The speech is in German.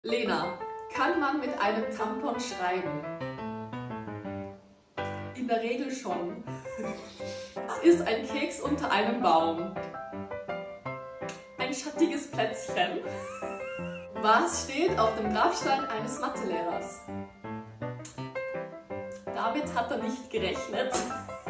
Lena, kann man mit einem Tampon schreiben? In der Regel schon. Was ist ein Keks unter einem Baum? Ein schattiges Plätzchen. Was steht auf dem Grabstein eines Mathelehrers? Damit hat er nicht gerechnet.